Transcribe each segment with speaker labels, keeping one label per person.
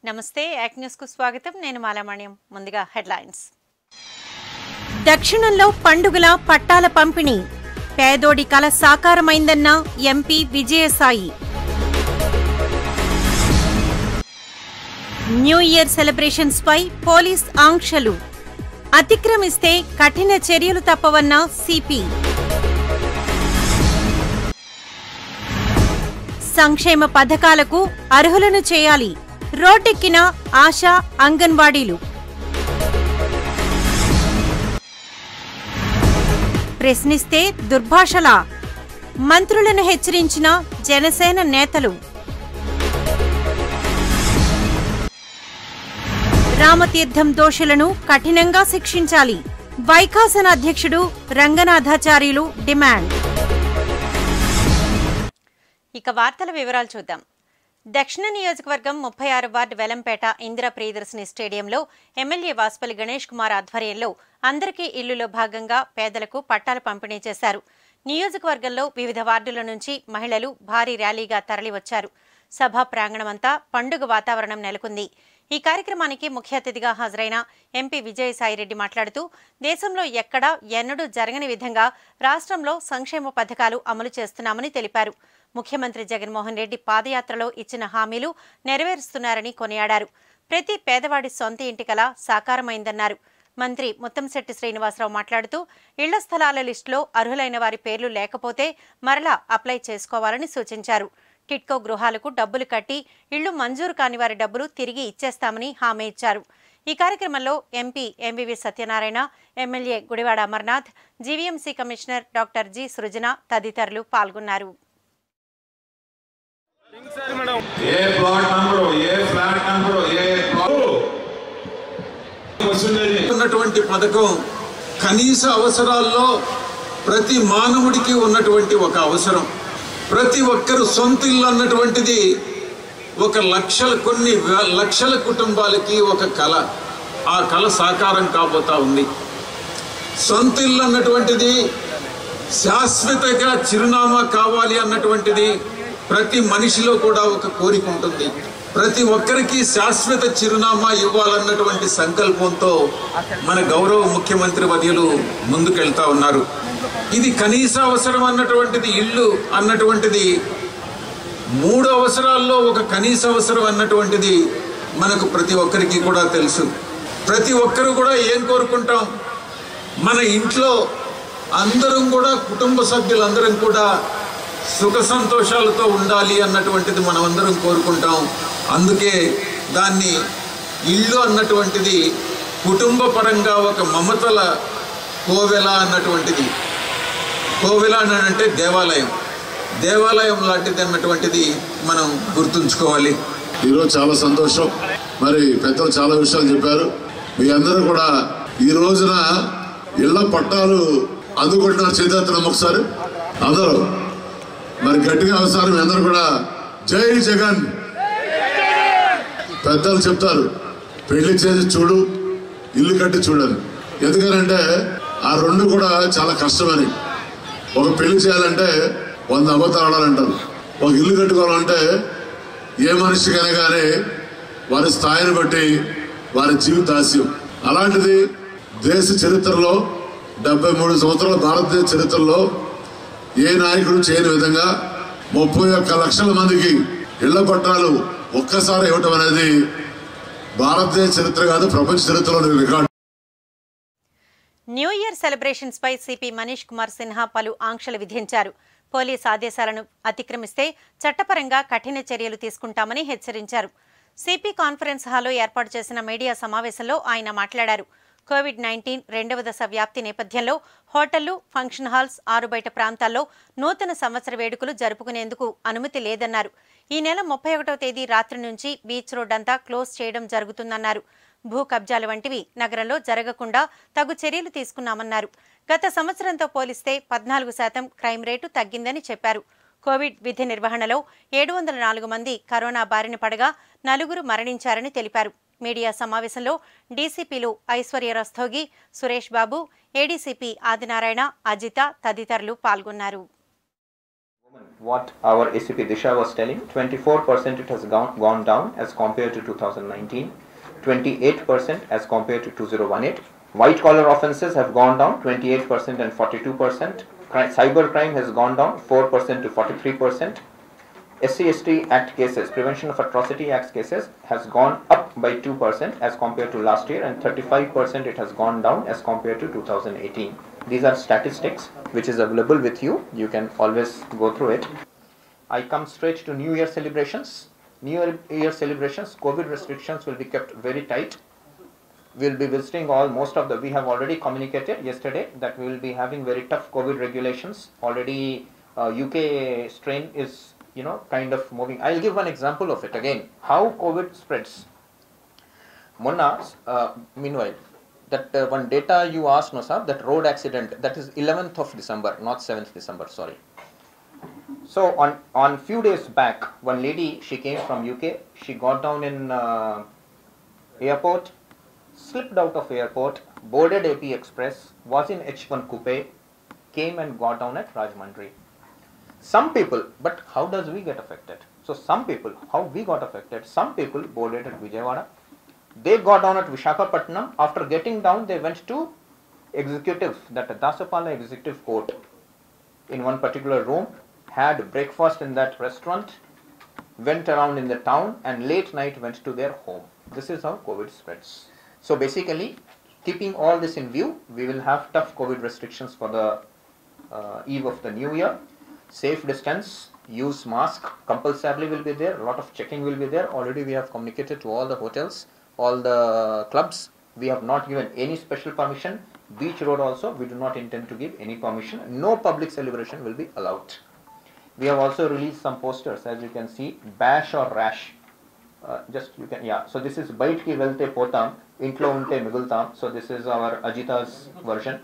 Speaker 1: నమస్తే యాక్ న్యూస్ కు స్వాగతం నేను మాలామణ్యం ముందుగా హెడ్లైన్స్ దక్షిణంలో పండుగల పట్టాల పంపిణీ పేదోడి కల సాకారమైందన్న MP Vijayasai new year celebrations పై పోలీస్ ఆంక్షలు అతిక్రమిస్తే కఠిన చర్యలు తప్పవన్న సిపి సంక్షేమ పథకాలకు అర్హులను చేయాలి రోడ్డెక్కిన ఆశా అంగన్వాడీలు ప్రశ్నిస్తే దుర్భాషలా మంత్రులను హెచ్చరించిన జనసేన నేతలు రామతీర్థం దోషులను కఠినంగా శిక్షించాలి వైకాసన అధ్యక్షుడు రంగనాథాచార్యులు డిమాండ్. ఇక వార్తల వివరాలు చూద్దాం. దక్షిణ నియోజకవర్గం 36 వార్డు వెలంపేట ఇందిరా ప్రియదర్శిని స్టేడియంలో ఎమ్మెల్యే వాసుపల్లి గణేష్ కుమార్ ఆధ్వర్యంలో అందరికీ ఇల్లులో భాగంగా పేదలకు పట్టాలు పంపిణీ చేశారు. నియోజకవర్గంలో వివిధ వార్డుల నుంచి మహిళలు భారీ ర్యాలీగా తరలివచ్చారు. సభా ప్రాంగణమంతా పండుగ వాతావరణం నెలకొంది. ఈ కార్యక్రమానికి ముఖ్య అతిథిగా హాజరైన ఎంపీ విజయసాయిరెడ్డి మాట్లాడుతూ దేశంలో ఎక్కడా ఎన్నడూ జరగని విధంగా రాష్ట్రంలో సంక్షేమ పథకాలు అమలు చేస్తున్నామని తెలిపారు. ముఖ్యమంత్రి జగన్మోహన్ రెడ్డి పాదయాత్రలో ఇచ్చిన హామీలు నెరవేరుస్తున్నారని కొనియాడారు. ప్రతి పేదవాడి సొంత ఇంటి కల సాకారమైందన్నారు. మంత్రి ముత్తంశెట్టి శ్రీనివాసరావు మాట్లాడుతూ ఇళ్ల స్థలాల లిస్టులో అర్హులైన వారి పేర్లు లేకపోతే మరలా అప్లై చేసుకోవాలని సూచించారు. టిట్కో గృహాలకు డబ్బులు కట్టి ఇళ్లు మంజూరు కాని వారి డబ్బులు తిరిగి ఇచ్చేస్తామని హామీ ఇచ్చారు. ఈ కార్యక్రమంలో MP MVV Satyanarayana, MLA Gudivada Amarnath, GVMC commissioner doctor G Srujana తదితరులు పాల్గొన్నారు.
Speaker 2: ఉన్నటువంటి పథకం కనీస అవసరాల్లో ప్రతి మానవుడికి ఉన్నటువంటి ఒక అవసరం. ప్రతి ఒక్కరు సొంత ఇల్లు అన్నటువంటిది కొన్ని లక్షల కుటుంబాలకి ఒక కళ. ఆ కళ సాకారం కాబోతా ఉంది. సొంత ఇల్లు అన్నటువంటిది శాశ్వతంగా చిరునామా కావాలి అన్నటువంటిది ప్రతి మనిషిలో కూడా ఒక కోరిక ఉంటుంది. ప్రతి ఒక్కరికి శాశ్వత చిరునామా ఇవ్వాలన్నటువంటి సంకల్పంతో మన గౌరవ ముఖ్యమంత్రి వర్యులు ముందుకెళ్తా ఉన్నారు. ఇది కనీస అవసరం అన్నటువంటిది, ఇల్లు అన్నటువంటిది 3 అవసరాల్లో ఒక కనీస అవసరం అన్నటువంటిది మనకు ప్రతి ఒక్కరికి కూడా తెలుసు. ప్రతి ఒక్కరు కూడా ఏం కోరుకుంటాం, మన ఇంట్లో అందరం కూడా కుటుంబ సభ్యులందరం కూడా సుఖ సంతోషాలతో ఉండాలి అన్నటువంటిది మనం అందరం కోరుకుంటాం. అందుకే దాన్ని ఇల్లు అన్నటువంటిది కుటుంబ పరంగా ఒక మమతల కోవెల అన్నటువంటిది. కోవెల అంటే దేవాలయం లాంటిది అన్నటువంటిది మనం గుర్తుంచుకోవాలి.
Speaker 3: ఈరోజు చాలా సంతోషం. మరి పెద్దలు చాలా విషయాలు చెప్పారు. మీ అందరూ కూడా ఈ రోజున ఇళ్ల పట్టాలు అందుకుంటున్నారు. చేతులు ఒకసారి అందరూ మరి గట్టిగా అవసరం. మీ అందరూ కూడా జై జగన్. పెద్దలు చెప్తారు పెళ్లి చేసి చూడు, ఇల్లు కట్టి చూడని. ఎందుకనంటే ఆ రెండు కూడా చాలా కష్టమని. ఒక పెళ్లి చేయాలంటే 100 అబద్ధాలు ఆడాలంటారు. ఒక ఇల్లు కట్టుకోవాలంటే ఏ మనిషికైనా కానీ వారి స్థాయిని బట్టి వారి జీవితాశయం. అలాంటిది దేశ చరిత్రలో 73 సంవత్సరాల భారతదేశ చరిత్రలో ఏ నాయకుడు చేయని విధంగా 31 లక్షల మందికి ఇళ్ల పట్టాలు ఒక్కసారి ఇవ్వటం అనేది భారతదేశ చరిత్ర కాదు, ప్రపంచ చరిత్రలో రికార్డు.
Speaker 1: న్యూ ఇయర్ సెలబ్రేషన్స్ పై సిపి మనీష్ కుమార్ సిన్హా పలు ఆంక్షలు విధించారు. పోలీస్ ఆదేశాలను అతిక్రమిస్తే చట్టపరంగా కఠిన చర్యలు తీసుకుంటామని హెచ్చరించారు. సిపి కాన్ఫరెన్స్ హాల్లో ఏర్పాటు చేసిన మీడియా సమావేశంలో ఆయన మాట్లాడారు. కోవిడ్-19 రెండవ దశ వ్యాప్తి నేపథ్యంలో హోటళ్లు, ఫంక్షన్ హాల్స్, ఆరుబయట ప్రాంతాల్లో నూతన సంవత్సర వేడుకలు జరుపుకునేందుకు అనుమతి లేదన్నారు. ఈ నెల 31వ తేదీ రాత్రి నుంచి బీచ్ రోడ్ అంతా క్లోజ్ చేయడం జరుగుతుందన్నారు. భూ కబ్జాలు వంటివి నగరంలో జరగకుండా తగు చర్యలు తీసుకున్నామన్నారు. గత సంవత్సరంతో పోలిస్తే 14% క్రైమ్ రేటు తగ్గిందని చెప్పారు. కోవిడ్ విధి నిర్వహణలో 704 మంది కరోనా బారిన పడగా 4 మరణించారని తెలిపారు. మీడియా సమావేశంలో డీసీపీలు ఐశ్వర్య రస్తోగి, సురేష్ బాబు, ఏడీసీపీ ఆదినారాయణ, అజిత తదితరులు పాల్గొన్నారు.
Speaker 4: What our ACP Disha was telling, 24% it has gone down as compared to 2019, 28% as compared to 2018. White collar offences have gone down 28% and 42%. Cyber crime has gone down 4% to 43%. SC/ST Act cases, Prevention of Atrocity Act cases, has gone up by 2% as compared to last year, and 35% it has gone down as compared to 2018. These are statistics which is available with you. You can always go through it. I come straight to New Year celebrations. New Year celebrations, COVID restrictions will be kept very tight. We will be visiting we have already communicated yesterday that we will be having very tough COVID regulations. Already UK strain is kind of moving. I'll give one example of it again. How COVID spreads. Meanwhile, that one data you asked, no sir, that road accident, that is 11th of December, not 7th December, sorry. So on few days back, one lady, she came from UK, she got down in airport, slipped out of airport, boarded AP Express, was in H1 coupe, came and got down at Rajahmundry. Some people, but how does we get affected? So some people, how we got affected, some people boarded at Vijayawada. They got down at Visakhapatnam. After getting down, they went to executive, that Dasapala Executive Court, in one particular room, had breakfast in that restaurant, went around in the town, and late night went to their home. This is how COVID spreads. So basically, keeping all this in view, we will have tough COVID restrictions for the eve of the new year. Safe distance, use mask, compulsorily will be there, a lot of checking will be there. Already we have communicated to all the hotels, all the clubs. We have not given any special permission. Beach road also, we do not intend to give any permission. No public celebration will be allowed. We have also released some posters, as you can see, bash or rash. So this is Bite ki velte potam, intlo unte migultam. So this is our Ajita's version.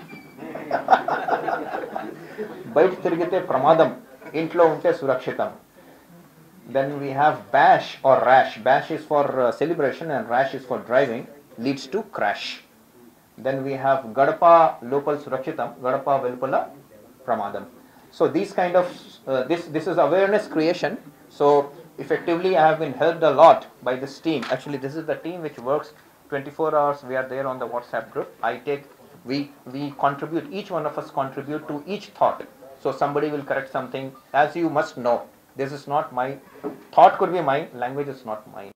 Speaker 4: Bite tirigite pramadam, intlo unte surakshitam. Then we have bash or rash. Bash is for celebration and rash is for driving, leads to crash. Then we have Gadapa local surakshitam, Gadapa velpula pramadam. So these kind of, this is awareness creation. So effectively I have been helped a lot by this team. Actually this is the team which works 24 hours. We are there on the WhatsApp group. We contribute, each one of us contribute to each thought. So somebody will correct something. As you must know, this is not my thought, could be mine, language is not mine.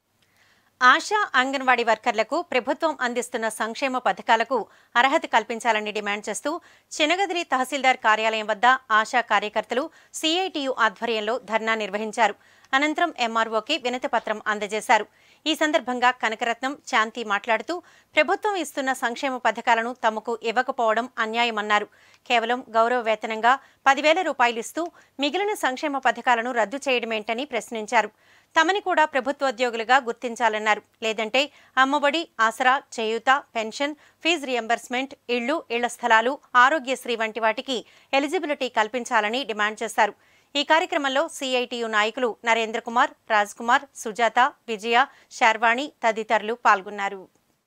Speaker 1: ASHA anganwadi వర్కర్లకు ప్రభుత్వం అందిస్తున్న సంక్షేమ పథకాలకు అర్హత కల్పించాలని demand చేస్తూ చినగదిరి తహసీల్దార్ కార్యాలయం వద్ద ఆశా కార్యకర్తలు సిఐటియు ఆధ్వర్యంలో ధర్నా నిర్వహించారు. అనంతరం ఎంఆర్ఓకి వినతి పత్రం అందజేశారు. ఈ సందర్భంగా కనకరత్నం శాంతి మాట్లాడుతూ ప్రభుత్వం ఇస్తున్న సంక్షేమ పథకాలను తమకు ఇవ్వకపోవడం అన్యాయమన్నారు. కేవలం గౌరవ వేతనంగా 10,000 రూపాయలు ఇస్తూ మిగిలిన సంక్షేమ పథకాలను రద్దు చేయడమేంటని ప్రశ్నించారు. తమని కూడా ప్రభుత్వోద్యోగులుగా గుర్తించాలన్నారు. లేదంటే అమ్మఒడి, ఆసరా, చేయూత, పెన్షన్, ఫీజు రియంబర్స్మెంట్, ఇళ్ల స్థలాలు, ఆరోగ్యశ్రీ వంటి వాటికి ఎలిజిబిలిటీ కల్పించాలని డిమాండ్ చేశారు. ఈ కార్యక్రమంలో సిఐటియు నాయకులు నరేంద్ర కుమార్, రాజ్ కుమార్, సుజాత, విజయ, శర్వాణి తదితరులు పాల్గొన్నారు.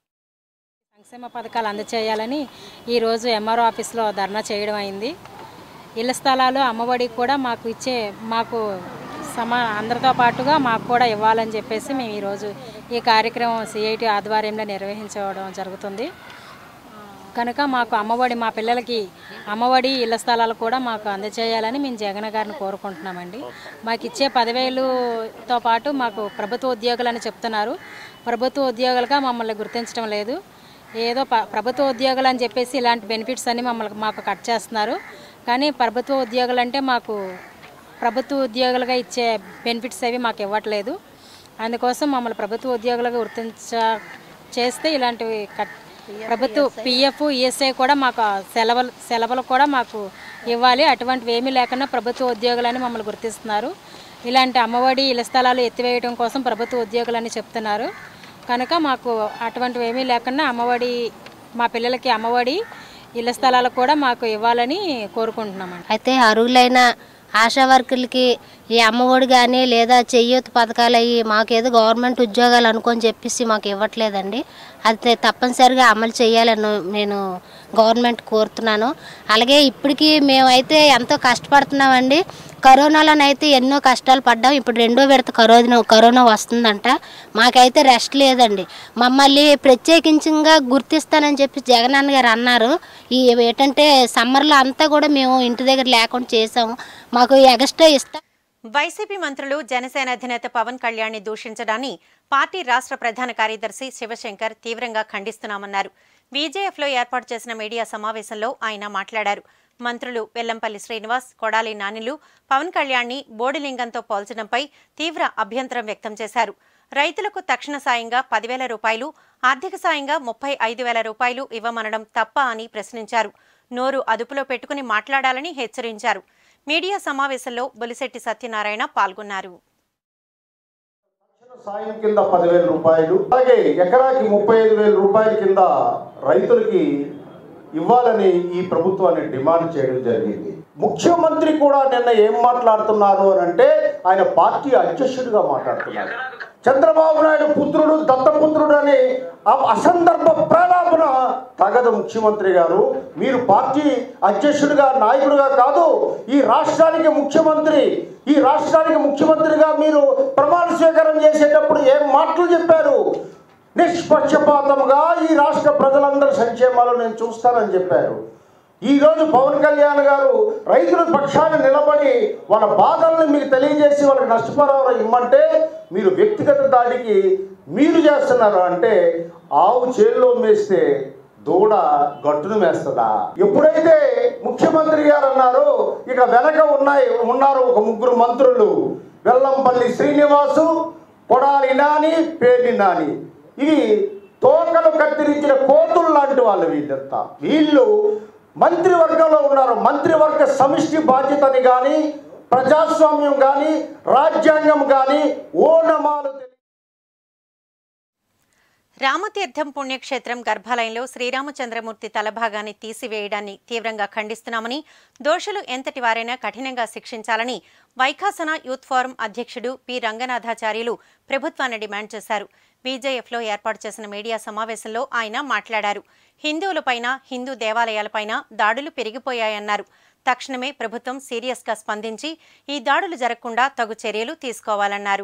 Speaker 5: సంక్షేమ పథకాలు అందజేయాలని ఈరోజు ఎంఆర్ఓ ఆఫీస్లో ధర్నా చేయడం అయింది. ఇళ్ల స్థలాలు, అమ్మఒడి కూడా మాకు అందరితో పాటుగా మాకు కూడా ఇవ్వాలని చెప్పేసి మేము ఈరోజు ఈ కార్యక్రమం సిఐటి ఆధ్వర్యంలో నిర్వహించడం జరుగుతుంది. కనుక మాకు అమ్మఒడి, మా పిల్లలకి అమ్మఒడి, ఇళ్ల స్థలాలు కూడా మాకు అందజేయాలని మేము జగన్ గారిని కోరుకుంటున్నామండి. మాకు ఇచ్చే 10,000తో పాటు మాకు ప్రభుత్వ ఉద్యోగులని చెప్తున్నారు. ప్రభుత్వ ఉద్యోగులుగా మమ్మల్ని గుర్తించడం లేదు. ఏదో ప్రభుత్వ ఉద్యోగులు అని చెప్పేసి ఇలాంటి బెనిఫిట్స్ అన్ని మాకు కట్ చేస్తున్నారు. కానీ ప్రభుత్వ ఉద్యోగులు అంటే మాకు ప్రభుత్వ ఉద్యోగులుగా ఇచ్చే బెనిఫిట్స్ అవి మాకు ఇవ్వట్లేదు. అందుకోసం మమ్మల్ని ప్రభుత్వ ఉద్యోగులుగా చేస్తే ఇలాంటివి ప్రభుత్వ పిఎఫ్, ఈఎస్ఐ కూడా మాకు సెలవులు కూడా మాకు ఇవ్వాలి. అటువంటివి ఏమీ లేకుండా ప్రభుత్వ ఉద్యోగులని మమ్మల్ని గుర్తిస్తున్నారు. ఇలాంటి అమ్మఒడి, ఇళ్ల స్థలాలు ఎత్తివేయడం కోసం ప్రభుత్వ ఉద్యోగులని చెప్తున్నారు. కనుక మాకు అటువంటివి ఏమీ లేకుండా అమ్మఒడి, మా పిల్లలకి అమ్మఒడి, ఇళ్ల స్థలాలు కూడా మాకు ఇవ్వాలని కోరుకుంటున్నామండి.
Speaker 6: అయితే అర్హులైన ఆశా వర్కర్లకి ఈ అమ్మఒడి కానీ లేదా చేయూత పథకాలు అయ్యి మాకేదో గవర్నమెంట్ ఉద్యోగాలు అనుకొని చెప్పేసి మాకు ఇవ్వట్లేదండి. అది తప్పనిసరిగా అమలు చేయాలని నేను గవర్నమెంట్ కోరుతున్నాను. అలాగే ఇప్పటికీ మేమైతే ఎంతో కష్టపడుతున్నామండి. కరోనాలోనైతే ఎన్నో కష్టాలు పడ్డాం. ఇప్పుడు రెండో విడత కరోనా వస్తుందంట. మాకైతే రెస్ట్ లేదండి. మమ్మల్ని ప్రత్యేకించంగా గుర్తిస్తానని చెప్పి జగనన్న గారు అన్నారు. ఈ ఏంటంటే సమ్మర్లో అంతా కూడా మేము ఇంటి దగ్గర లేకుండా చేసాము. మాకు ఎక్స్ట్రా ఇస్తాం.
Speaker 1: వైసీపీ మంత్రులు జనసేన అధినేత పవన్ కళ్యాణ్ని దూషించడాన్ని పార్టీ రాష్ట్ర ప్రధాన కార్యదర్శి శివశంకర్ తీవ్రంగా ఖండిస్తున్నామన్నారు. బీజేఎఫ్లో ఏర్పాటు చేసిన మీడియా సమావేశంలో ఆయన మాట్లాడారు. మంత్రులు వెల్లంపల్లి శ్రీనివాస్, కొడాలి నానిలు పవన్ కళ్యాణ్ని బోడిలింగంతో పోల్చడంపై తీవ్ర అభ్యంతరం వ్యక్తం చేశారు. రైతులకు తక్షణ సాయంగా 10,000 రూపాయలు, ఆర్థిక సాయంగా 35,000 రూపాయలు ఇవ్వమనడం తప్ప అని ప్రశ్నించారు. నోరు అదుపులో పెట్టుకుని మాట్లాడాలని హెచ్చరించారు. మీడియా సమావేశంలో బొలిశెట్టి సత్యనారాయణ పాల్గొన్నారు.
Speaker 7: సాయం కింద 10,000 రూపాయలు, అలాగే ఎకరాకి 35,000 రూపాయల కింద రైతులకి ఇవ్వాలని ఈ ప్రభుత్వాన్ని డిమాండ్ చేయడం జరిగింది. ముఖ్యమంత్రి కూడా నిన్న ఏం మాట్లాడుతున్నారు అని అంటే ఆయన పార్టీ అధ్యక్షుడిగా మాట్లాడుతున్నారు. చంద్రబాబు నాయుడు పుత్రుడు దత్తపుత్రుడు అని అసందర్భ ప్రలాపన తగదు. ముఖ్యమంత్రి గారు, మీరు పార్టీ అధ్యక్షుడిగా నాయకుడిగా కాదు, ఈ రాష్ట్రానికి ముఖ్యమంత్రిగా మీరు ప్రమాణ స్వీకారం చేసేటప్పుడు ఏం మాటలు చెప్పారు? నిష్పక్షపాతంగా ఈ రాష్ట్ర ప్రజలందరి సంక్షేమాలు నేను చూస్తానని చెప్పారు. ఈరోజు పవన్ కళ్యాణ్ గారు రైతుల పక్షాన నిలబడి వాళ్ళ బాధల్ని మీకు తెలియజేసి వాళ్ళకి నష్టపరిహారం ఇమ్మంటే మీరు వ్యక్తిగత దాడికి మీరు చేస్తున్నారు. అంటే ఆవు చేల్లో మేస్తే దూడ గట్టును మేస్తుందా? ఎప్పుడైతే ముఖ్యమంత్రి గారు అన్నారు, ఇక వెనక ఉన్నారు ఒక 3 మంత్రులు, వెల్లంపల్లి శ్రీనివాసు, కొడాలి నాని, పేర్ని నాని. ఇవి తోకలు కత్తిరించిన కోతులు లాంటి వాళ్ళు. వీళ్ళు మంత్రివర్గంలో ఉన్నారు. మంత్రివర్గ సమిష్టి బాధ్యతని కానీ, ప్రజాస్వామ్యం కానీ, రాజ్యాంగం కానీ ఓనమాలు.
Speaker 1: రామతీర్థం పుణ్యక్షేత్రం గర్భాలయంలో శ్రీరామచంద్రమూర్తి తలభాగాన్ని తీసివేయడాన్ని తీవ్రంగా ఖండిస్తున్నామని, దోషులు ఎంతటి వారైనా కఠినంగా శిక్షించాలని వైఖాసన యూత్ ఫోరం అధ్యక్షుడు పి రంగనాథాచార్యులు ప్రభుత్వాన్ని డిమాండ్ చేశారు. బీజేఎఫ్లో ఏర్పాటు చేసిన మీడియా సమావేశంలో ఆయన మాట్లాడారు. హిందువులపైన, హిందూ దేవాలయాలపైన దాడులు పెరిగిపోయాయన్నారు. తక్షణమే ప్రభుత్వం సీరియస్గా స్పందించి ఈ దాడులు జరగకుండా తగు చర్యలు తీసుకోవాలన్నారు.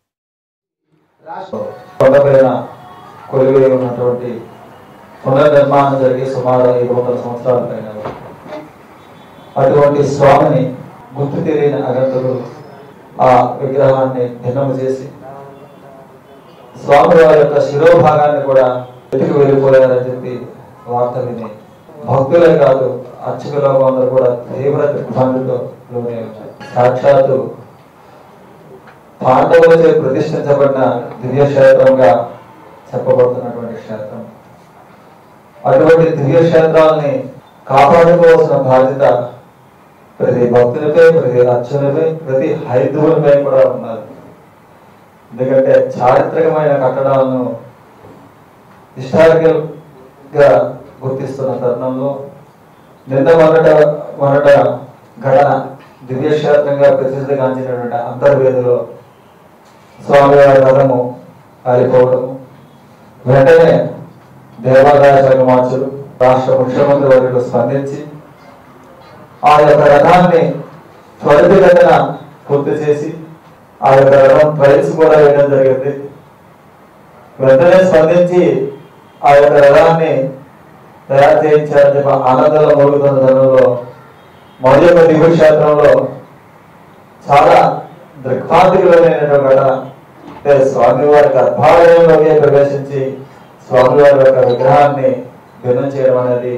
Speaker 8: కొలువై ఉన్నటువంటి పునర్నిర్మాణం జరిగి సుమారు 500 సంవత్సరాల పైన అటువంటి స్వామిని గుర్తు తెలియని అగంతకులు ఆ విగ్రహాన్ని భిన్నము చేసి స్వామి వారి యొక్క శిరోభాగాన్ని కూడా వెతికి వెళ్ళిపోయారని చెప్పి వార్త విని భక్తులే కాదు అర్చకులు అందరూ కూడా తీవ్ర దిగ్భ్రాంతితో లోనే ఉన్నారు. సాక్షాత్తు పాండవులచే ప్రతిష్ఠించబడిన దివ్యక్షేత్రంగా చెప్పబడుతున్నటువంటి క్షేత్రం. అటువంటి దివ్యక్షేత్రాలని కాపాడుకోవాల్సిన బాధ్యత ప్రతి భక్తులపై, ప్రతి అర్చకులపై, ప్రతి హైందవులపై కూడా ఉన్నారు. ఎందుకంటే చారిత్రకమైన కట్టడాలను హిస్టారికల్ గా గుర్తిస్తున్న తరుణంలో నిన్న మొన్నట ఘటన దివ్యక్షేత్రంగా ప్రసిద్ధిగాంచినటువంటి అంతర్వేదిలో స్వామివారి రథము కాలిపోవడము, వెంటనే దేవాదాయ శాఖ మంత్రులు, రాష్ట్ర ముఖ్యమంత్రి వర్యులు స్పందించి ఆ యొక్క రథాన్ని త్వరితగతిన పూర్తి చేసి ఆ యొక్క రథం ట్రైల్స్ కూడా వేయడం జరిగింది. వెంటనే స్పందించి ఆ యొక్క రథాన్ని తయారు చేయించారని చెప్పి ఆనందంలో మూలుగుతున్న తరుణంలో మరి యొక్క దివ్యక్షేత్రంలో చాలా దిగ్భ్రాంతికరమైనటువంటి ఘటన. స్వామివారి గర్భాలయంలోకి ప్రవేశించి స్వామివారి యొక్క విగ్రహాన్ని భిన్నం చేయడం అనేది.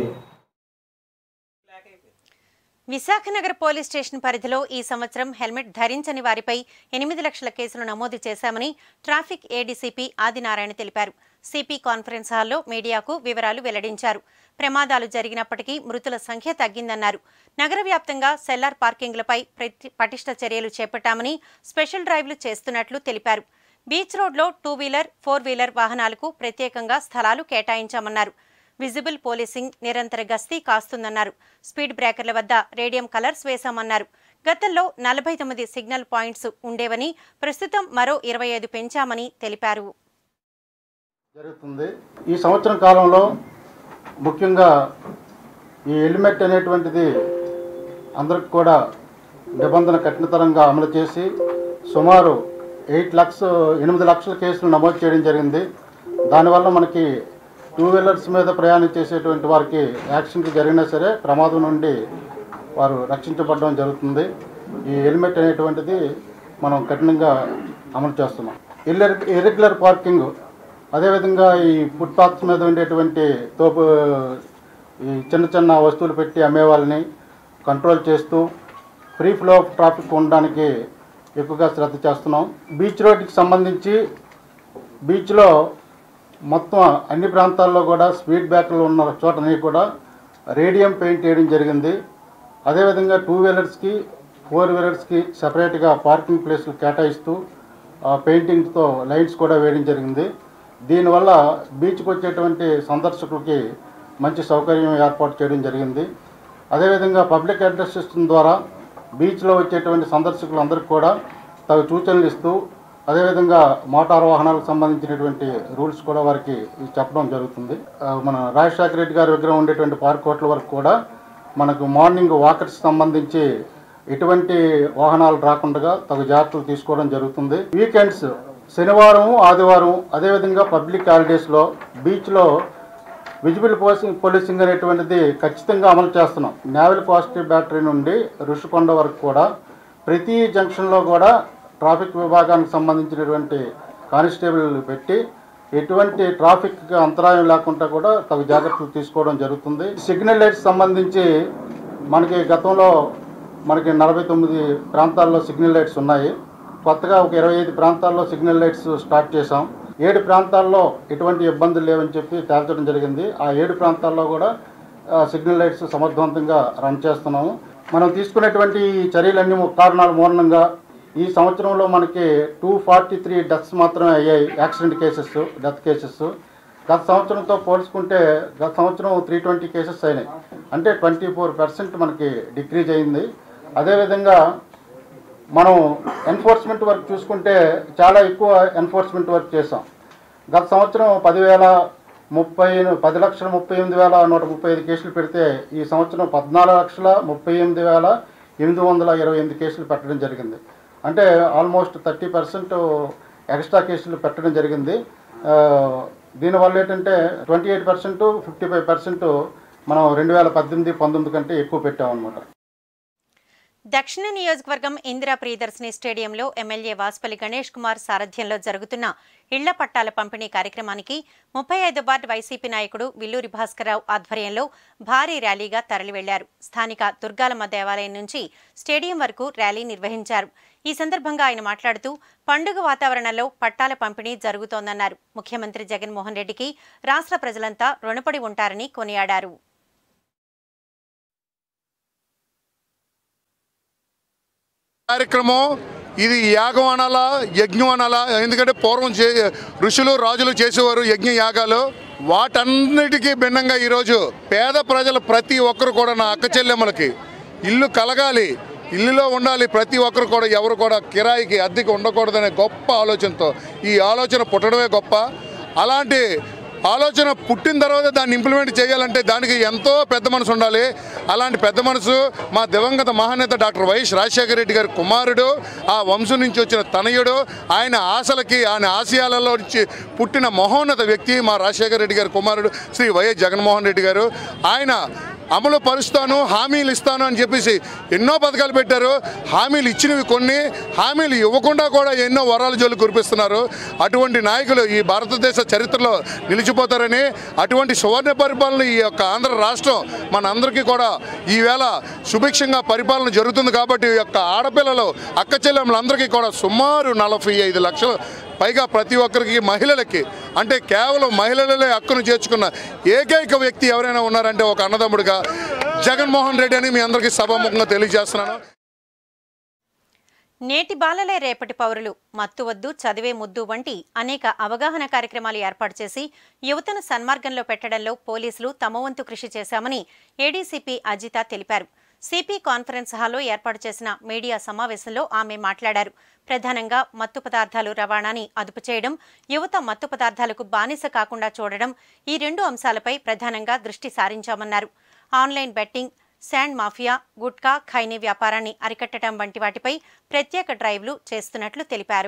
Speaker 1: విశాఖనగర్ పోలీస్ స్టేషన్ పరిధిలో ఈ సంవత్సరం హెల్మెట్ ధరించని వారిపై 8 లక్షల కేసులు నమోదు చేశామని ట్రాఫిక్ ఏడీసీపీ ఆదినారాయణ తెలిపారు. సిపి కాన్ఫరెన్స్ హాల్లో మీడియాకు వివరాలు వెల్లడించారు. ప్రమాదాలు జరిగినప్పటికీ మృతుల సంఖ్య తగ్గిందన్నారు. నగర వ్యాప్తంగా సెల్లార్ పార్కింగ్లపై పటిష్ట చర్యలు చేపట్టామని, స్పెషల్ డ్రైవ్లు చేస్తున్నట్లు తెలిపారు. బీచ్ రోడ్లో 2 వీలర్, 4 వీలర్ వాహనాలకు ప్రత్యేకంగా స్థలాలు కేటాయించామన్నారు. విజిబుల్ పోలీసింగ్ నిరంతర గస్తీ కాస్తుందన్నారు. స్పీడ్ బ్రేకర్ల వద్ద రేడియం కలర్స్ వేశామన్నారు. గతంలో 49 సిగ్నల్ పాయింట్స్ ఉండేవని, ప్రస్తుతం మరో 25 పెంచామని తెలిపారు.
Speaker 9: జరుగుతుంది. ఈ సంవత్సరం కాలంలో ముఖ్యంగా ఈ హెల్మెట్ అనేటువంటిది అందరికి కూడా నిబంధన కఠినతరంగా అమలు చేసి సుమారు 8 లక్షల కేసులు నమోదు చేయడం జరిగింది. దానివల్ల మనకి 2 వీలర్స్ మీద ప్రయాణం చేసేటువంటి వారికి యాక్సిడెంట్ జరిగినా సరే ప్రమాదం నుండి వారు రక్షించబడడం జరుగుతుంది. ఈ హెల్మెట్ అనేటువంటిది మనం కఠినంగా అమలు చేస్తున్నాం. ఇర్రెగ్యులర్ పార్కింగ్, అదేవిధంగా ఈ ఫుట్పాత్స్ మీద ఉండేటువంటి ఈ చిన్న వస్తువులు పెట్టి అమ్మే వాళ్ళని కంట్రోల్ చేస్తూ ఫ్రీ ఫ్లో ఆఫ్ ట్రాఫిక్ ఉండడానికి ఎక్కువగా శ్రద్ధ చేస్తున్నాం. బీచ్ రోడ్డుకి సంబంధించి బీచ్లో మొత్తం అన్ని ప్రాంతాల్లో కూడా స్పీడ్ బ్రేకర్లు ఉన్న చోటని కూడా రేడియం పెయింట్ వేయడం జరిగింది. అదేవిధంగా 2 వీలర్స్కి 4 వీలర్స్కి సపరేట్గా పార్కింగ్ ప్లేస్లు కేటాయిస్తూ పెయింటింగ్తో లైట్స్ కూడా వేయడం జరిగింది. దీనివల్ల బీచ్కి వచ్చేటువంటి సందర్శకులకి మంచి సౌకర్యం ఏర్పాటు చేయడం జరిగింది. అదేవిధంగా పబ్లిక్ అడ్రస్ సిస్టమ్ ద్వారా బీచ్లో వచ్చేటువంటి సందర్శకులందరికీ కూడా తగు సూచనలు ఇస్తూ అదేవిధంగా మోటార్ వాహనాలకు సంబంధించినటువంటి రూల్స్ కూడా వారికి చెప్పడం జరుగుతుంది. మన రాజశేఖర రెడ్డి గారి విగ్రహం ఉండేటువంటి పార్క్ హోటల్ వరకు కూడా మనకు మార్నింగ్ వాకర్స్ సంబంధించి ఎటువంటి వాహనాలు రాకుండా తగు జాగ్రత్తలు తీసుకోవడం జరుగుతుంది. వీకెండ్స్ శనివారం, ఆదివారం, అదేవిధంగా పబ్లిక్ హాలిడేస్లో బీచ్లో విజిబుల్ పోలీసింగ్ అనేటువంటిది ఖచ్చితంగా అమలు చేస్తున్నాం. నేవల్ పాజిటివ్ బ్యాటరీ నుండి ఋషికొండ వరకు కూడా ప్రతి జంక్షన్లో కూడా ట్రాఫిక్ విభాగానికి సంబంధించినటువంటి కానిస్టేబుల్ పెట్టి ఎటువంటి ట్రాఫిక్ అంతరాయం లేకుండా కూడా తగు జాగ్రత్తలు తీసుకోవడం జరుగుతుంది. సిగ్నల్ లైట్స్ సంబంధించి మనకి గతంలో 49 ప్రాంతాల్లో సిగ్నల్ లైట్స్ ఉన్నాయి. కొత్తగా ఒక 25 ప్రాంతాల్లో సిగ్నల్ లైట్స్ స్టార్ట్ చేసాం. 7 ప్రాంతాల్లో ఎటువంటి ఇబ్బందులు లేవని చెప్పి తేల్చడం జరిగింది. ఆ 7 ప్రాంతాల్లో కూడా సిగ్నల్ లైట్స్ సమర్థవంతంగా రన్ చేస్తున్నాము. మనం తీసుకునేటువంటి చర్యలన్నీ కారణాల మూలంగా ఈ సంవత్సరంలో మనకి 243 డెత్స్ మాత్రమే అయ్యాయి, యాక్సిడెంట్ కేసెస్, డెత్ కేసెస్. గత సంవత్సరంతో పోల్చుకుంటే గత సంవత్సరం 320 కేసెస్ అయినాయి, అంటే 24% మనకి డిక్రీజ్ అయింది. అదేవిధంగా మనం ఎన్ఫోర్స్మెంట్ వర్క్ చూసుకుంటే చాలా ఎక్కువ ఎన్ఫోర్స్మెంట్ వర్క్ చేసాం. గత సంవత్సరం 10,38,135 కేసులు పెడితే ఈ సంవత్సరం 14,38,828 కేసులు పెట్టడం జరిగింది. అంటే ఆల్మోస్ట్ 30% ఎక్స్ట్రా కేసులు పెట్టడం జరిగింది. దీనివల్ల ఏంటంటే 28%, 55% మనం 2018-19 కంటే ఎక్కువ పెట్టామన్నమాట.
Speaker 1: దక్షిణ నియోజకవర్గం ఇందిరా ప్రియదర్శిని స్టేడియంలో ఎమ్మెల్యే వాసుపల్లి గణేష్ కుమార్ సారథ్యంలో జరుగుతున్న ఇళ్ల పట్టాల పంపిణీ కార్యక్రమానికి 35వ వార్డు వైసీపీ నాయకుడు విల్లూరి భాస్కర్రావు ఆధ్వర్యంలో భారీ ర్యాలీగా తరలివెళ్లారు. స్థానిక దుర్గాలమ్మ దేవాలయం నుంచి స్టేడియం వరకు ర్యాలీ నిర్వహించారు. ఈ సందర్భంగా ఆయన మాట్లాడుతూ పండుగ వాతావరణంలో పట్టాల పంపిణీ జరుగుతోందన్నారు. ముఖ్యమంత్రి జగన్మోహన్ రెడ్డికి రాష్ట్ర ప్రజలంతా రుణపడి ఉంటారని కొనియాడారు.
Speaker 10: కార్యక్రమం ఇది యాగం అనాలా, యజ్ఞం అనాలా, ఎందుకంటే పూర్వం ఋషులు రాజులు చేసేవారు యజ్ఞ యాగాలు. వాటన్నిటికీ భిన్నంగా ఈరోజు పేద ప్రజలు ప్రతి ఒక్కరు కూడా నా అక్క చెల్లెమ్మలకి ఇల్లు కలగాలి, ఇల్లులో ఉండాలి, ప్రతి ఒక్కరు కూడా ఎవరు కూడా కిరాయికి అద్దెకి ఉండకూడదనే గొప్ప ఆలోచనతో ఈ ఆలోచన పుట్టడమే గొప్ప. అలాంటి ఆలోచన పుట్టిన తర్వాత దాన్ని ఇంప్లిమెంట్ చేయాలంటే దానికి ఎంతో పెద్ద మనసు ఉండాలి. అలాంటి పెద్ద మనసు మా దివంగత మహానేత డాక్టర్ వైఎస్ రాజశేఖర రెడ్డి గారి కుమారుడు, ఆ వంశం నుంచి వచ్చిన తనయుడు, ఆయన ఆశలకి ఆయన ఆశయాలలో నుంచి పుట్టిన మహోన్నత వ్యక్తి మా రాజశేఖర రెడ్డి గారి కుమారుడు శ్రీ వైఎస్ జగన్మోహన్ రెడ్డి గారు. ఆయన అమలు పరుస్తాను, హామీలు ఇస్తాను అని చెప్పేసి ఎన్నో పథకాలు పెట్టారు. హామీలు ఇచ్చినవి కొన్ని, హామీలు ఇవ్వకుండా కూడా ఎన్నో వరాల జోలు కురిపిస్తున్నారు. అటువంటి నాయకులు ఈ భారతదేశ చరిత్రలో నిలిచిపోతారని, అటువంటి సువర్ణ పరిపాలన ఈ యొక్క ఆంధ్ర రాష్ట్రం మనందరికీ కూడా ఈవేళ సుభిక్షంగా పరిపాలన జరుగుతుంది. కాబట్టి ఈ యొక్క ఆడపిల్లలు అక్క చెల్లెమ్మలందరికీ కూడా సుమారు 45 లక్షలు పైగా ప్రతి ఒక్కరికి మహిళలకి, అంటే కేవలం మహిళలే హక్కును చేర్చుకున్న ఏకైక వ్యక్తి ఎవరైనా ఉన్నారంటే ఒక అన్నదమ్ముడుగా జగన్మోహన్ రెడ్డి అని మీ అందరికీ సభాముఖంగా తెలియజేస్తున్నాను.
Speaker 1: నేటి బాలలే రేపటి పౌరులు, మత్తు వద్దు చదివే ముద్దు వంటి అనేక అవగాహన కార్యక్రమాలు ఏర్పాటు చేసి యువతను సన్మార్గంలో పెట్టడంలో పోలీసులు తమ వంతు కృషి చేశామని ఏడీసీపీ అజిత తెలిపారు. సిపి కాన్ఫరెన్స్ హాల్లో ఏర్పాటు చేసిన మీడియా సమావేశంలో ఆమె మాట్లాడారు. ప్రధానంగా మత్తు పదార్థాలు రవాణాని అదుపు చేయడం, యువత మత్తు పదార్థాలకు బానిస కాకుండా చూడడం, ఈ 2 అంశాలపై ప్రధానంగా దృష్టి సారించామన్నారు. Online betting, sand mafia, gutka, khaini వ్యాపారాన్ని అరికట్టడం వంటి వాటిపై ప్రత్యేక డ్రైవ్లు చేస్తున్నట్లు తెలిపారు.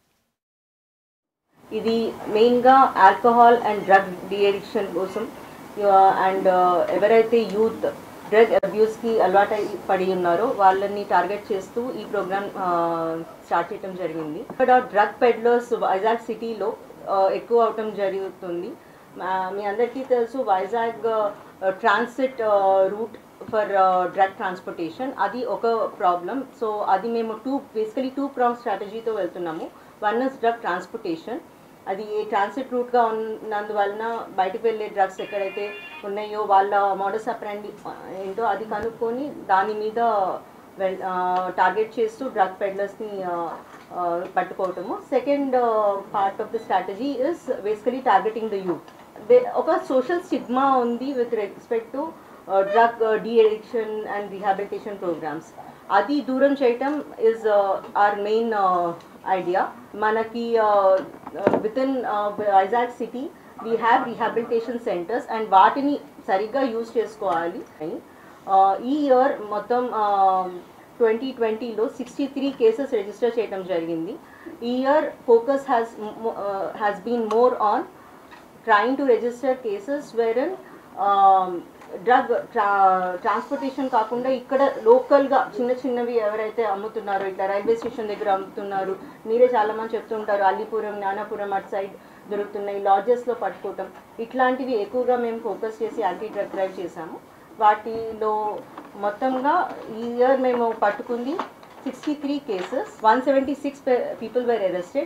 Speaker 11: ఇది మెయిన్గా ఆల్కహాల్ అండ్ డ్రగ్ డిఅడిక్షన్ కోసం అండ్ ఎవరైతే యూత్ డ్రగ్ అబ్యూస్కి అలవాటు పడి ఉన్నారో వాళ్ళని టార్గెట్ చేస్తూ ఈ ప్రోగ్రామ్ స్టార్ట్ చేయడం జరిగింది. ఇక్కడ డ్రగ్ పెడ్లర్స్ వైజాగ్ సిటీలో ఎక్కువ అవటం జరుగుతుంది. మీ అందరికీ తెలుసు Vizag transit route for drug transportation, అది ఒక ప్రాబ్లం. సో అది మేము బేసికలీ టూ ప్రాంగ్ స్ట్రాటజీతో వెళ్తున్నాము. వన్ ఇస్ డ్రగ్ ట్రాన్స్పోర్టేషన్, అది ట్రాన్సిట్ రూట్గా ఉన్నందువలన బయటకు వెళ్ళే డ్రగ్స్ ఎక్కడైతే ఉన్నాయో వాళ్ళ మోడస్ ఆపరెండి ఏంటో అది కనుక్కొని దాని మీద టార్గెట్ చేస్తూ డ్రగ్ పెడ్లర్స్ని పట్టుకోవటము. Second part of the strategy is basically targeting the youth. ఒక సోషల్ స్టిగ్మా ఉంది with respect to drug de-addiction and rehabilitation programs. అది దూరం చేయటం ఇస్ ఆర్ మెయిన్ ఐడియా. మనకి within Vizag city we have rehabilitation centers and వాటిని సరిగ్గా use చేసుకోవాలి. ఈ ఇయర్ మొత్తం 2020లో 63 కేసెస్ రిజిస్టర్ చేయడం జరిగింది. ఈ year focus has been more on trying to register cases wherein drug transportation కాకుండా ఇక్కడ లోకల్గా చిన్నవి ఎవరైతే అమ్ముతున్నారో, ఇట్లా రైల్వే స్టేషన్ దగ్గర అమ్ముతున్నారు, మీరే చాలామంది చెప్తుంటారు అల్లీపురం, జ్ఞానాపురం అటు సైడ్ దొరుకుతున్నాయి, లాడ్జెస్లో పట్టుకోవటం, ఇట్లాంటివి ఎక్కువగా మేము ఫోకస్ చేసి యాంటీ డ్రగ్ డ్రైవ్ చేశాము. వాటిలో మొత్తంగా ఈ ఇయర్ మేము పట్టుకుంది 63 cases, 176 people were arrested,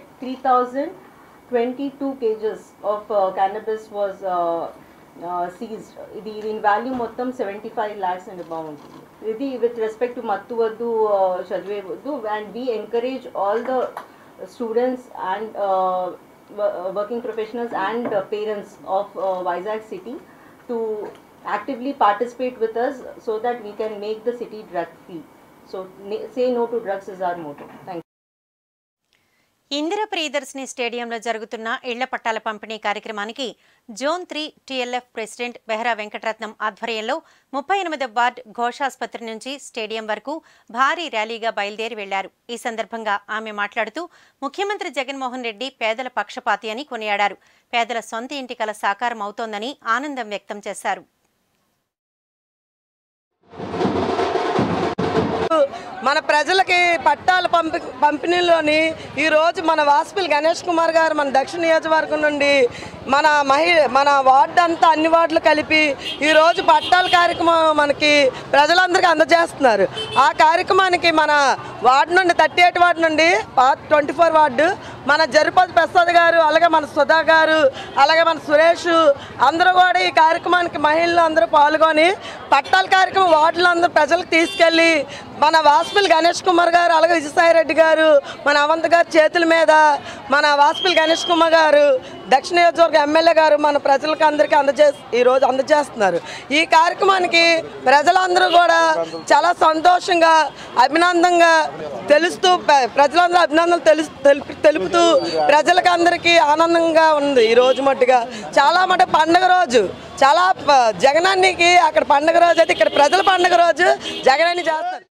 Speaker 11: 3022 kgs of cannabis was seized. దీని వాల్యూ మొత్తం 75 lakhs and above ఉంటుంది. ఇది విత్ రెస్పెక్ట్ టు మత్తు వద్దు, చదివే వద్దు. And we encourage all the students and working professionals and parents of Vizag city to actively participate with us so that we can make the city drug free. So say no to drugs is our motto. Thank you.
Speaker 1: Indira Priyadarshini స్టేడియంలో జరుగుతున్న ఇళ్ల పట్టాల పంపిణీ కార్యక్రమానికి zone 3 TLF president Behara Venkataratnam ఆధ్వర్యంలో 38వ ward ఘోషాసుపత్రి నుంచి stadium వరకు భారీ ర్యాలీగా బయలుదేరి వెళ్లారు. ఈ సందర్భంగా ఆమె మాట్లాడుతూ ముఖ్యమంత్రి జగన్మోహన్ రెడ్డి పేదల పక్షపాతి అని కొనియాడారు. పేదల సొంత ఇంటి కల సాకారం అవుతోందని ఆనందం వ్యక్తం చేశారు.
Speaker 12: మన ప్రజలకి పట్టాల పంపిణీలోని ఈరోజు మన వాసుపల్లి గణేష్ కుమార్ గారు మన దక్షిణ నియోజకవర్గం నుండి మన వార్డు అంతా అన్ని వార్డులు కలిపి ఈరోజు పట్టాల కార్యక్రమం మనకి ప్రజలందరికీ అందజేస్తున్నారు. ఆ కార్యక్రమానికి మన వార్డు నుండి 38 వార్డు నుండి 24 వార్డు మన జరుపతి ప్రసాద్ గారు, అలాగే మన సుధా గారు, అలాగే మన సురేష్ అందరూ కూడా ఈ కార్యక్రమానికి మహిళలు అందరూ పాల్గొని పట్టాల కార్యక్రమం వార్డులో అందరూ ప్రజలకు తీసుకెళ్ళి మన వాసుపల్లి గణేష్ కుమార్ గారు, అలాగే విజయసాయిరెడ్డి గారు, మన అవంత్ గారి చేతుల మీద మన వాసుపల్లి గణేష్ కుమార్ గారు దక్షిణ నియోజకవర్గ ఎమ్మెల్యే గారు మన ప్రజలకు అందరికీ ఈరోజు అందజేస్తున్నారు. ఈ కార్యక్రమానికి ప్రజలందరూ కూడా చాలా సంతోషంగా అభినందనగా తెలుస్తూ ప్రజలందరూ అభినందనలు తెలుపుతూ ప్రజలకు అందరికీ ఆనందంగా ఉంది. ఈ రోజు మట్టుగా చాలా మటు పండుగ రోజు, చాలా జగనానికి అక్కడ పండుగ రోజు అయితే ఇక్కడ ప్రజల పండుగ రోజు జగనాన్ని చేస్తారు.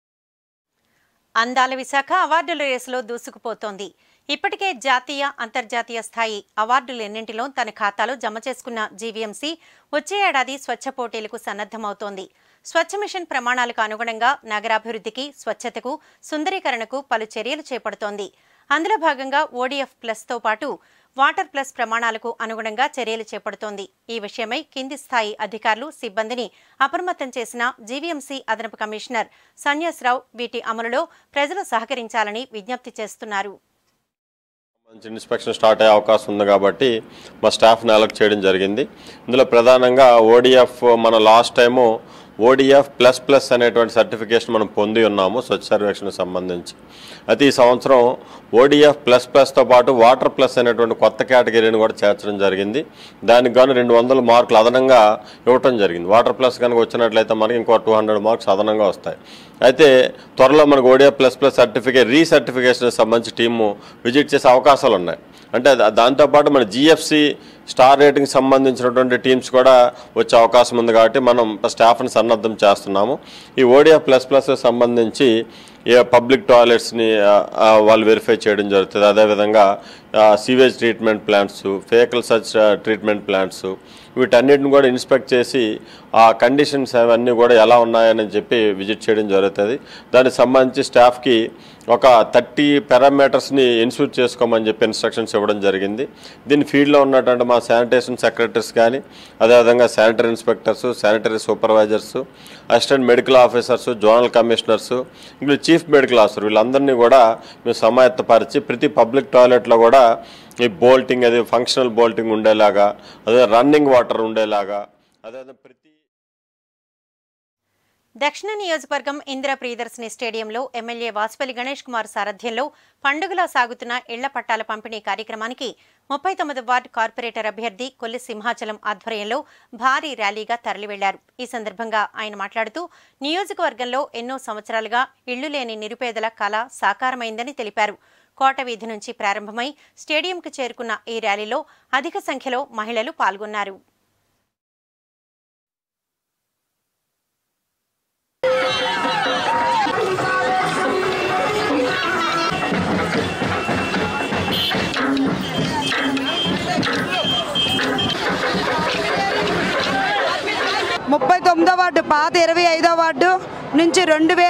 Speaker 1: అందాల విశాఖ అవార్డుల రేసులో దూసుకుపోతోంది. ఇప్పటికే జాతీయ, అంతర్జాతీయ స్థాయి అవార్డులెన్నింటిలో తన ఖాతాలో జమ చేసుకున్న జీవీఎంసీ వచ్చే ఏడాది స్వచ్ఛ పోటీలకు సన్నద్ధమవుతోంది. స్వచ్ఛ మిషన్ ప్రమాణాలకు అనుగుణంగా నగరాభివృద్ధికి, స్వచ్ఛతకు, సుందరీకరణకు పలు చర్యలు చేపడుతోంది. అందులో భాగంగా ఓడీఎఫ్ ప్లస్తో పాటు వాటర్ ప్లస్ ప్రమాణాలకు అనుగుణంగా చర్యలు చేపడుతోంది. ఈ విషయమై కింది స్థాయి అధికారులు, సిబ్బందిని అప్రమత్తం చేసిన జీవీఎంసీ అదనపు కమిషనర్ సన్యాసరావు వీటి అమలులో ప్రజలు సహకరించాలని విజ్ఞప్తి చేస్తున్నారు.
Speaker 13: మంచి ఇన్స్పెక్షన్ స్టార్ట్ అయ్యే అవకాశం ఉంది కాబట్టి మా స్టాఫ్ని అలర్ట్ చేయడం జరిగింది. ఇందులో ప్రధానంగా ఓడిఎఫ్ మన last time ODF plus plus అనేటువంటి సర్టిఫికేషన్ మనం పొంది ఉన్నాము స్వచ్ఛ సర్వేక్షణకు సంబంధించి. అయితే ఈ సంవత్సరం ఓడిఎఫ్ ప్లస్ ప్లస్తో పాటు వాటర్ ప్లస్ అనేటువంటి కొత్త కేటగిరీని కూడా చేర్చడం జరిగింది. దానికి గాను 200 మార్కులు అదనంగా ఇవ్వటం జరిగింది. వాటర్ ప్లస్ కనుక వచ్చినట్లయితే మనకి ఇంకో 200 మార్క్స్ అదనంగా వస్తాయి. అయితే త్వరలో మనకు ఓడిఎఫ్ ప్లస్ ప్లస్ సర్టిఫికేట్ రీసర్టిఫికేషన్కి సంబంధించి టీము విజిట్ చేసే అవకాశాలు ఉన్నాయి. అంటే దాంతోపాటు మన జిఎఫ్సి స్టార్ రేటింగ్ సంబంధించినటువంటి టీమ్స్ కూడా వచ్చే అవకాశం ఉంది కాబట్టి మనం స్టాఫ్ని సన్నద్ధం చేస్తున్నాము. ఈ ODF ప్లస్ సంబంధించి పబ్లిక్ టాయిలెట్స్ని వాళ్ళు వెరిఫై చేయడం జరుగుతుంది. అదేవిధంగా సీవేజ్ ట్రీట్మెంట్ ప్లాంట్స్, ఫేకల్ సచ్ ట్రీట్మెంట్ ప్లాంట్స్, వీటన్నిటిని కూడా ఇన్స్పెక్ట్ చేసి ఆ కండిషన్స్ అవన్నీ కూడా ఎలా ఉన్నాయని చెప్పి విజిట్ చేయడం జరుగుతుంది. దానికి సంబంధించి స్టాఫ్కి ఒక 30 పారామీటర్స్ని ఇన్స్యూట్ చేసుకోమని చెప్పి ఇన్స్ట్రక్షన్స్ ఇవ్వడం జరిగింది. దీని ఫీల్డ్లో ఉన్నటువంటి మా శానిటేషన్ సెక్రటరీస్ కానీ, అదేవిధంగా sanitary inspectors, sanitary supervisors, assistant medical officers, zonal commissioners, ఇంకా చీఫ్ మెడికల్ ఆఫీసర్, వీళ్ళందరినీ కూడా మేము సమాయత్తపరిచి ప్రతి పబ్లిక్ టాయిలెట్లో కూడా ఈ బోల్టింగ్, అది ఫంక్షనల్ బోల్టింగ్ ఉండేలాగా, అదే రన్నింగ్ వాటర్ ఉండేలాగా, అదే ప్రతి
Speaker 1: దక్షిణ నియోజకవర్గం ఇందిరా ప్రియదర్శిని స్టేడియంలో ఎమ్మెల్యే వాసుపల్లి గణేష్ కుమార్ సారథ్యంలో పండుగలా సాగుతున్న ఇళ్ల పట్టాల పంపిణీ కార్యక్రమానికి 39వ వార్డు కార్పొరేటర్ అభ్యర్థి కొల్లి సింహాచలం ఆధ్వర్యంలో భారీ ర్యాలీగా తరలివెళ్లారు. ఈ సందర్భంగా ఆయన మాట్లాడుతూ నియోజకవర్గంలో ఎన్నో సంవత్సరాలుగా ఇళ్లు లేని నిరుపేదల కళ సాకారమైందని తెలిపారు. కోట వీధి నుంచి ప్రారంభమై స్టేడియంకు చేరుకున్న ఈ ర్యాలీలో అధిక సంఖ్యలో మహిళలు పాల్గొన్నారు.
Speaker 14: ముప్పై 39వ వార్డు పాత 25వ వార్డు నుంచి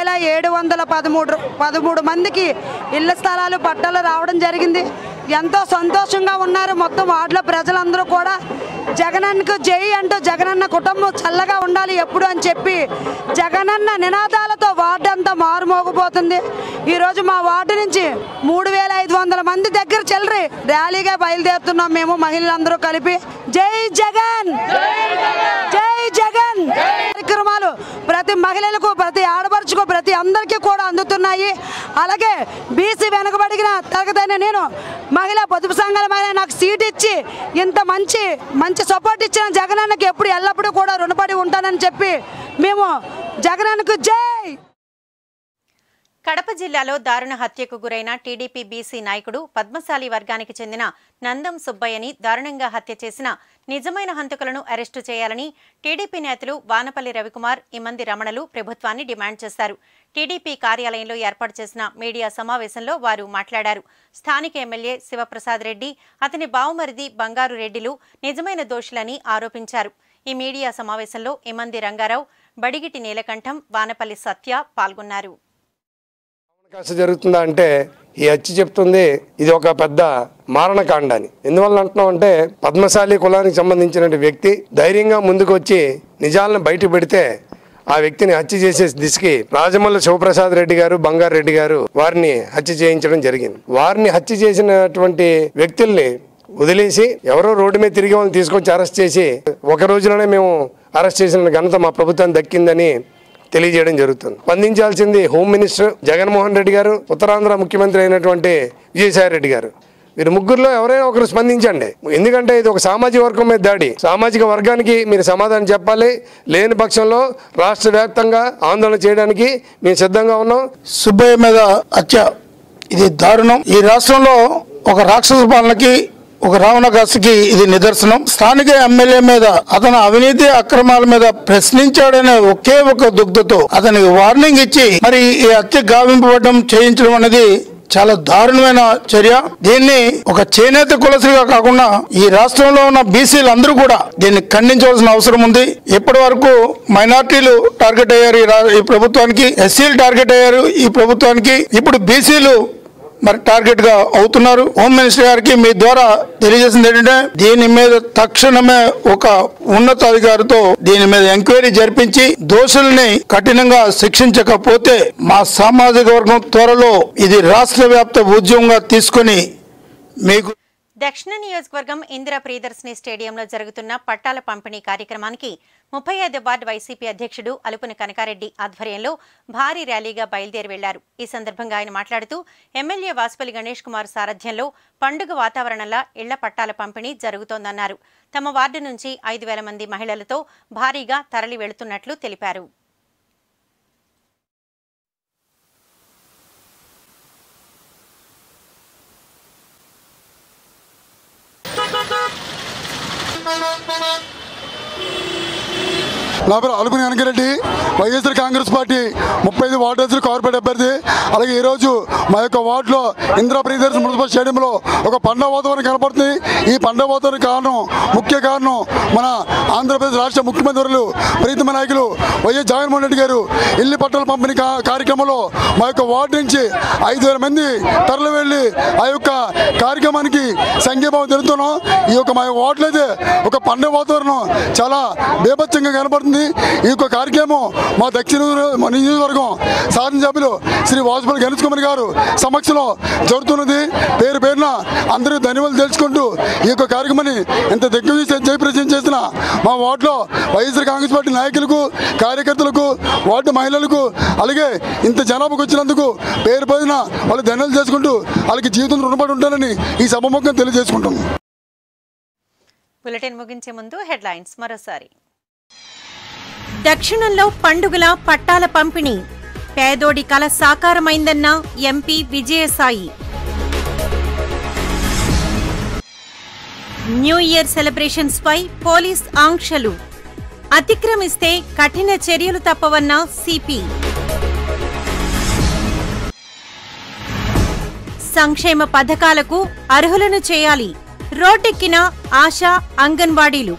Speaker 14: 2713 మందికి ఇళ్ల స్థలాలు పట్టాలు రావడం జరిగింది. ఎంతో సంతోషంగా ఉన్నారు మొత్తం వార్డులో ప్రజలందరూ కూడా. జగనన్నకు జై అంటూ జగనన్న కుటుంబం చల్లగా ఉండాలి ఎప్పుడు అని చెప్పి జగనన్న నినాదాలతో వార్డు అంతా మారుమోగిపోతుంది. ఈరోజు మా వార్డు నుంచి 3500 మంది దగ్గర చెల్లరి ర్యాలీగా బయలుదేరుతున్నాం మేము మహిళలందరూ కలిపి. జై జగన్, జై జగన్ కార్యక్రమాలు ప్రతి మహిళలకు, ప్రతి ఆడపడుచుకు, ప్రతి అందరికీ కూడా అందుతున్నాయి. అలాగే బీసీ వెనుకబడిన తరగతైన నేను మహిళా పొదుపు సంఘాల నాకు సీట్ ఇచ్చి ఇంత మంచి సపోర్ట్ ఇచ్చిన జగనన్నకి ఎప్పుడు ఎల్లప్పుడూ కూడా రుణపడి ఉంటానని చెప్పి మేము జగనన్నకు జై.
Speaker 1: కడప జిల్లాలో దారుణ హత్యకు గురైన టీడీపీ బీసీ నాయకుడు పద్మశాలి వర్గానికి చెందిన నందం సుబ్బయ్యని దారుణంగా హత్య చేసిన నిజమైన హంతకులను అరెస్టు చేయాలని టీడీపీ నేతలు వానపల్లి రవికుమార్, ఇమంది రమణలు ప్రభుత్వాన్ని డిమాండ్ చేశారు. టీడీపీ కార్యాలయంలో ఏర్పాటు చేసిన మీడియా సమావేశంలో వారు మాట్లాడారు. స్థానిక ఎమ్మెల్యే శివప్రసాద్ రెడ్డి, అతని బావమరిది బంగారు రెడ్డిలు నిజమైన దోషులని ఆరోపించారు. ఈ మీడియా సమావేశంలో ఇమంది రంగారావు, బడిగిటి నీలకంఠం, వానపల్లి సత్య పాల్గొన్నారు.
Speaker 15: జరుగుతుందా అంటే ఈ హత్య చెప్తుంది ఇది ఒక పెద్ద మారణకాండ అని. ఎందువల్ల అంటున్నాం అంటే పద్మశాలి కులానికి సంబంధించిన వ్యక్తి ధైర్యంగా ముందుకు వచ్చి నిజాలను బయట పెడితే ఆ వ్యక్తిని హత్య చేసే దిశకి రాజమల్ల శివప్రసాద్ రెడ్డి గారు, బంగారు రెడ్డి గారు వారిని హత్య చేయించడం జరిగింది. వారిని హత్య చేసినటువంటి వ్యక్తుల్ని వదిలేసి ఎవరో రోడ్డు మీద తిరిగి వాళ్ళని తీసుకొచ్చి అరెస్ట్ చేసి ఒక రోజులోనే మేము అరెస్ట్ చేసిన ఘనత మా ప్రభుత్వానికి దక్కిందని తెలియజేయడం జరుగుతుంది. స్పందించాల్సింది హోమ్ మినిస్టర్ జగన్మోహన్ రెడ్డి గారు, ఉత్తరాంధ్ర ముఖ్యమంత్రి అయినటువంటి విజయసాయి రెడ్డి గారు. వీరు ముగ్గురులో ఎవరైనా ఒకరు స్పందించండి. ఎందుకంటే ఇది ఒక సామాజిక వర్గం మీద దాడి. సామాజిక వర్గానికి మీరు సమాధానం చెప్పాలి. లేని పక్షంలో రాష్ట్ర వ్యాప్తంగా ఆందోళన చేయడానికి మేము సిద్ధంగా ఉన్నాం.
Speaker 16: సుబ్బయ్య మీద హత్య ఇది దారుణం. ఈ రాష్ట్రంలో ఒక రాక్షస పాలనకి, ఒక రావణగాసుకి ఇది నిదర్శనం. స్థానిక ఎమ్మెల్యే మీద అతను అవినీతి అక్రమాల మీద ప్రశ్నించాడనే ఒకే ఒక దుగ్ధతో అతనికి వార్నింగ్ ఇచ్చి మరి ఈ హత్య గావింపబడడం చేయించడం అనేది చాలా దారుణమైన చర్య. దీన్ని ఒక చేనేత కులసిగా కాకుండా ఈ రాష్ట్రంలో ఉన్న బీసీలు అందరూ కూడా దీన్ని ఖండించవలసిన అవసరం ఉంది. ఇప్పటి వరకు మైనార్టీలు టార్గెట్ అయ్యారు ఈ ప్రభుత్వానికి, ఎస్సీలు టార్గెట్ అయ్యారు ఈ ప్రభుత్వానికి, ఇప్పుడు బీసీలు మరి టార్గెట్ గా అవుతున్నారు. హోమ్ మినిస్టర్ గారికి మీ ద్వారా తెలియజేసింది ఏంటంటే దీని మీద తక్షణమే ఒక ఉన్నతాధికారితో దీని మీద ఎంక్వైరీ జరిపించి దోషుల్ని కఠినంగా శిక్షించకపోతే మా సామాజిక వర్గం త్వరలో ఇది రాష్ట్ర వ్యాప్త ఉద్యమంగా తీసుకుని మీకు.
Speaker 1: దక్షిణ నియోజకవర్గం ఇందిరా ప్రియదర్శిని స్టేడియంలో జరుగుతున్న పట్టాల పంపిణీ కార్యక్రమానికి 35వ వార్డు వైసీపీ అధ్యక్షుడు అలుపుని కనకారెడ్డి ఆధ్వర్యంలో భారీ ర్యాలీగా బయలుదేరి వెళ్లారు. ఈ సందర్భంగా ఆయన మాట్లాడుతూ ఎమ్మెల్యే వాసుపల్లి గణేష్ కుమార్ సారథ్యంలో పండుగ వాతావరణంలో ఇళ్ల పట్టాల పంపిణీ జరుగుతోందన్నారు. తమ వార్డు నుంచి 5,000 మంది మహిళలతో భారీగా తరలి వెళుతున్నట్లు తెలిపారు.
Speaker 17: నా పేరు Alupuni Venkareddy, YSR Congress party 35 ward corporate అభ్యర్థి. అలాగే ఈరోజు మా యొక్క వార్డులో ఇందిరా ప్రియదర్శిని మున్సిపల్ స్టేడియంలో ఒక పండుగ వాతావరణం కనపడుతుంది. ఈ పండుగ వాతావరణం ముఖ్య కారణం మన ఆంధ్రప్రదేశ్ రాష్ట్ర ముఖ్యమంత్రులు ప్రీతమ నాయకులు వైఎస్ జగన్మోహన్ రెడ్డి గారు ఇల్లు పట్టాల పంపిణీ కార్యక్రమంలో మా యొక్క వార్డు నుంచి 5,000 మంది తరలి వెళ్ళి ఆ యొక్క కార్యక్రమానికి సంఘీభావం తెలుపుతున్నాం. ఈ యొక్క మా వార్డులో అయితే ఒక పండుగ వాతావరణం చాలా బేభత్సంగా కనపడుతుంది. ఈ యొక్క కార్యక్రమం మా దక్షిణ నియోజకవర్గం శాసనసభ్యులు శ్రీ వాసుపల్లి గణేష్ కుమార్ గారు సమక్షంలో జరుగుతున్నది. పేరు పేరున అందరూ ధన్యవాదాలు తెలుసుకుంటూ ఈ యొక్క కార్యక్రమాన్ని ఇంత దిగ్విజయం జయప్రదం చేసిన మా వార్డులో వైఎస్ఆర్ కాంగ్రెస్ పార్టీ నాయకులకు, కార్యకర్తలకు, వార్డు మహిళలకు, అలాగే ఇంత జనాభాకు వచ్చినందుకు పేరు పేరున వాళ్ళు ధన్యవాదాలు చేసుకుంటూ వాళ్ళకి జీవితంలో రుణపడి ఉంటారని ఈ సభముఖంగా తెలియజేసుకుంటాం.
Speaker 1: బులెటిన్ ముగించే ముందు హెడ్లైన్స్ మరోసారి. దక్షిణంలో పండుగల పట్టాల పంపిణీ, పేదోడి కల సాకారమైందన్న MP Vijayasai. New year celebrations పై పోలీస్ ఆంక్షలు, అతిక్రమిస్తే కఠిన చర్యలు తప్పవన్న సిపి. సంక్షేమ పథకాలకు అర్హులను చేయాలి, రోడ్డెక్కిన ఆశా అంగన్వాడీలు.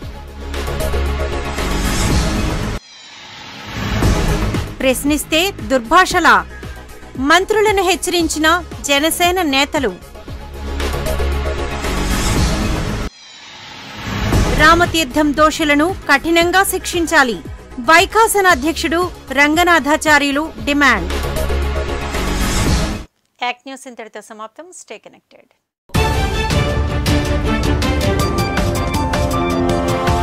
Speaker 1: ప్రశ్నిస్తే దుర్భాషలా, మంత్రులను హెచ్చరించిన జనసేన నేతలు. రామతీర్థం దోషులను కఠినంగా శిక్షించాలి, వైకాసన అధ్యక్షుడు రంగనాథాచార్యులు డిమాండ్. యాక్ట్ న్యూస్ ఇంతటితో సమాప్తం. Stay connected.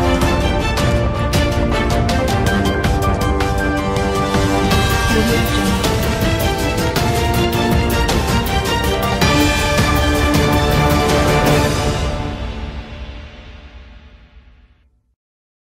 Speaker 18: Audio Jungle.